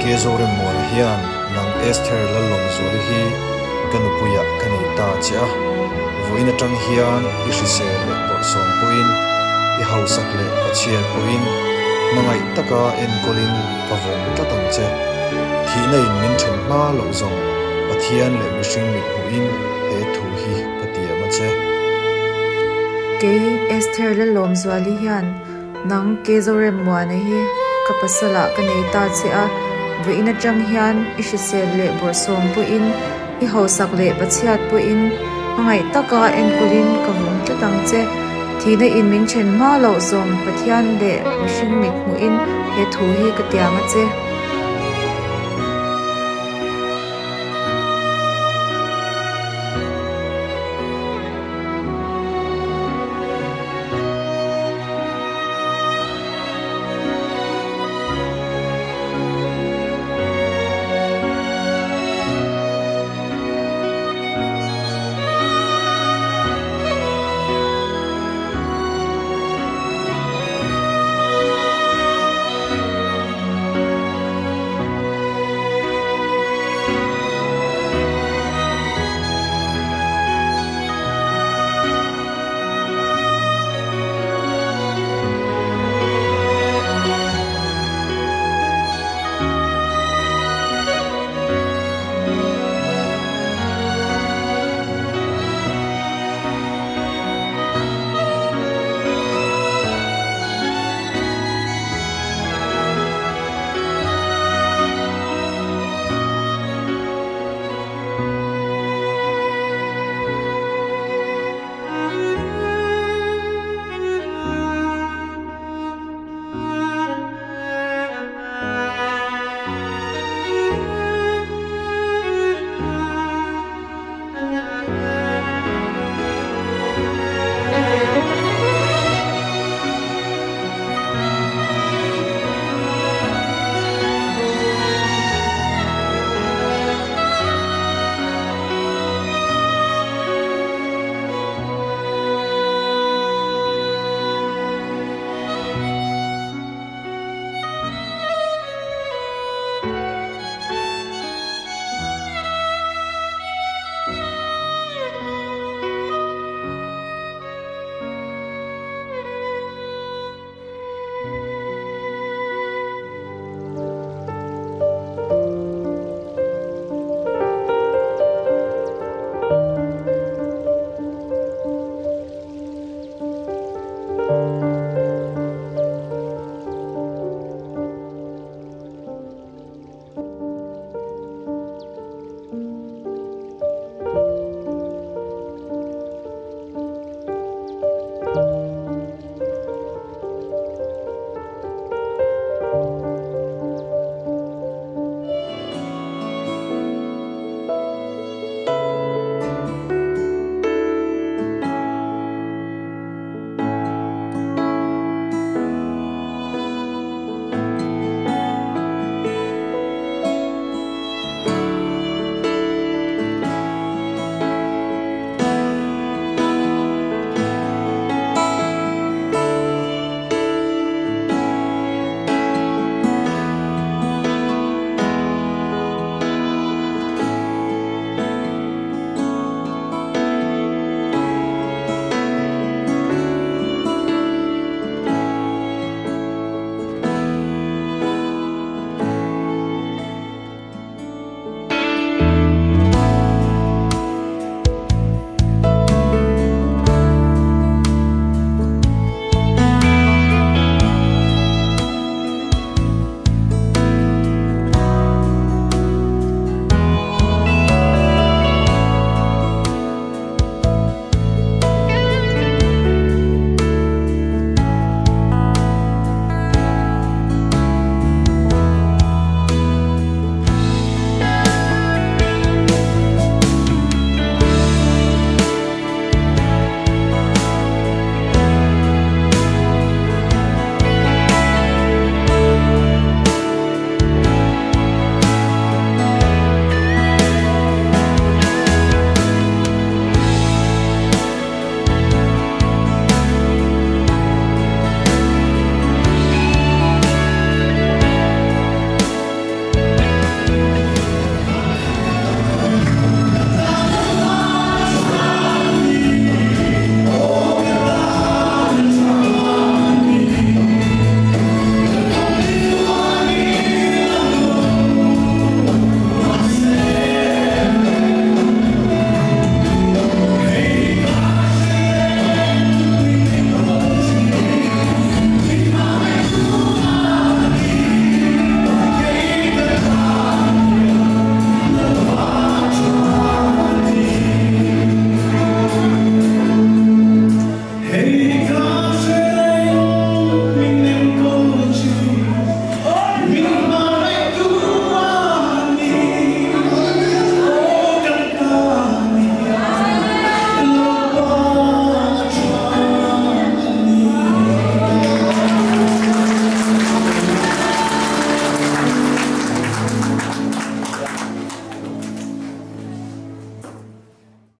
kezore mon hian nang Esther la lom zuri hi kanupuya kanita cha voina tang hian isise le por som puin I hausak le achial puin mangai taka en kolin pavong tatang che thina in min then ma lo zong pathian le mishing mit huin he thu hi patia ma che ke Esther le lom zwali hian nang kezore mon hi kapasala kanita cha voina tang hian isise le por som puin I hausak le pachiat puin mangai taka en kolin pavong tatang che thina in min then ma lo zong pathian le mishing mit muin he thu hi katia ma che